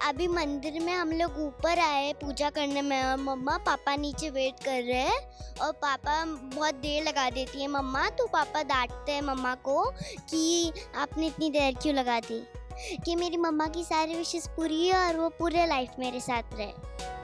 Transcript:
अभी मंदिर में हम लोग ऊपर आए पूजा करने में और मम्मा पापा नीचे वेट कर रहे हैं और पापा बहुत देर लगा देती है मम्मा, तो पापा डांटते हैं मम्मा को कि आपने इतनी देर क्यों लगा दी, कि मेरी मम्मा की सारी विशेष पूरी है और वो पूरे लाइफ मेरे साथ रहे।